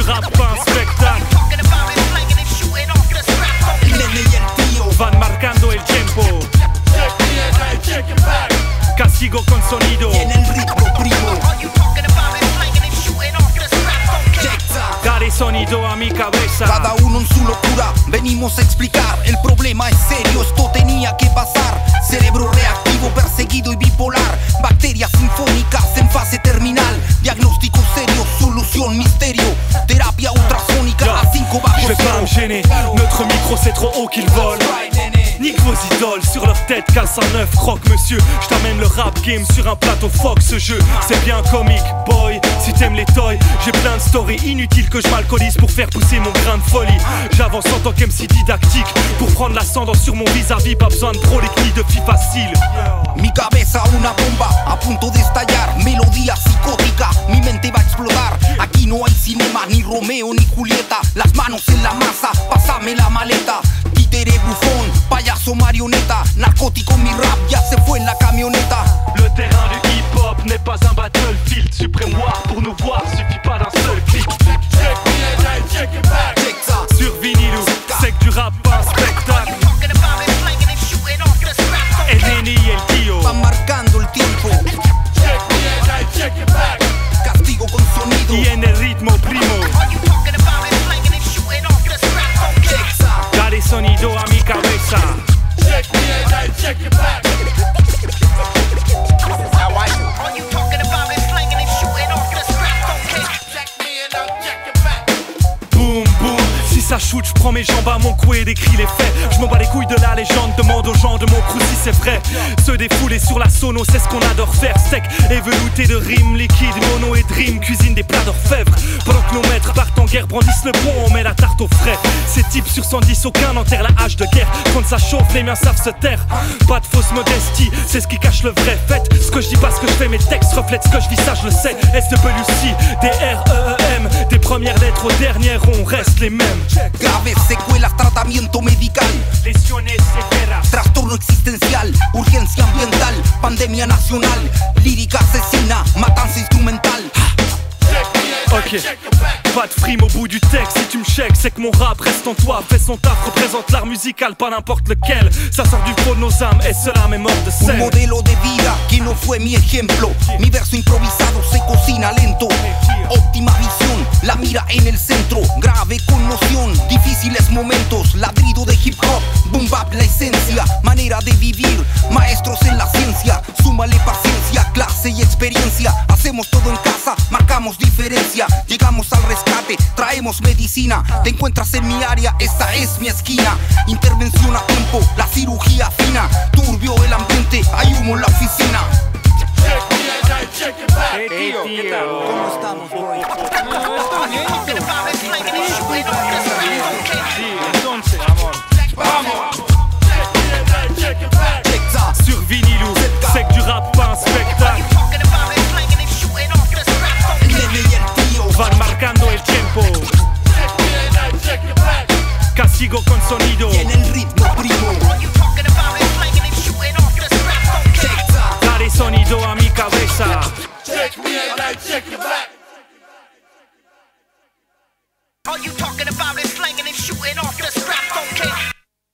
rap, pas un spectacle. Van marcando el tiempo. Castigo con sonido. Y en el ritmo primo. Dale sonido a mi cabeza. Cada uno en su locura, venimos a explicar. El problema es serio, esto tenía que pasar. Cerebro reactivo, perseguido y bipolar. Bacterias sinfónicas en fase terminal. Diagnóstico serio, solución misterio. Terapia ultrasónica à 5 bajo Je vais pas me gêner, notre micro c'est trop haut qu'il vole. Nique vos idoles sur leur tête, casse un œuf, croque monsieur. Je t'amène le rap game sur un plateau Fox. Ce jeu c'est bien comique boy. Si t'aimes les toys, j'ai plein de stories. Inutile que je m'alcoolise pour faire pousser mon grain de folie. J'avance en tant qu'MC didactique pour prendre l'ascendant sur mon vis-à-vis. Pas besoin de pro, les clés de filles faciles. Mi cabeza una bomba a punto de estallar. Melodía psicótica, mi mente va a explotar. Aquí no hay cinema, ni Romeo ni Julieta. Las manos en la masa, pásame la maleta. Títere bufón, payaso marioneta. Narcótico mi rap, ya se fue en la camioneta. Le terrain du hip-hop n'est pas un battlefield. Suprémoire pour nous voir, suffit pas d'un seul clic. Sur vinyle, c'est que du rap, pas un spectacle. El nene y el tío Van marcando el tiempo. Castigo con sonido. y en el ritmo primo. Dale sonido a mi cabeza. Boum boum, si ça shoot, je prends mes jambes à mon cou et décris les faits. Je m'en bats les couilles de la légende, demande aux gens de mon crew si c'est vrai. Se défouler sur la sono, c'est ce qu'on adore faire. Steak et velouté de rimes, liquide, mono et dream, cuisine des plats d'orfèvre. Pendant que nos maîtres partent en guerre, brandissent le poing, on met la tarte au frais. Ces types sur 110, aucun n'enterre la hache de guerre. Quand ça chauffe, les miens savent se taire. Pas de fausse modestie, c'est ce qui cache le vrai fait. Ce que je dis pas, ce que je fais, mes textes reflètent ce que je vis, ça je le sais. SWC, D-R-E-E-M, des premières lettres aux dernières, on reste les mêmes. Graves secuelas, tratamiento medical. Lesiones severas. Trastorno existencial, urgencia ambiental, pandemia nacional, lírica asesina, matanza instrumental. Ok, pas de frime au bout du texte. Si tu me checkes, c'est que mon rap reste en toi. Fait son taf, représente l'art musical, pas n'importe lequel. Ça sort du fond de nos âmes, et cela m'est mort de Un sel. modelo de vida que no fue mi ejemplo. Mi verso improvisado se cocina lento. Óptima visión, la mira en el centro. Grave conmoción, difíciles momentos. Ladrido de hip hop, boom bap la esencia. Manera de vivir, maestros en la ciencia. Súmale paciencia, clase y experiencia. Hacemos todo en casa, marcamos diferencia. Llegamos al rescate, traemos medicina. Te encuentras en mi área, esta es mi esquina. Intervención a tiempo, la cirugía fina. Turbio el ambiente, hay humo en la oficina. Tío, ¿qué tal? ¿Cómo estamos, boy? Sí, entonces, amor. Vamos. Sur vinyle, c'est que du rap, pas un spectacle. El nene y el tío. Van marcando el tiempo. Castigo con sonido. Y en el ritmo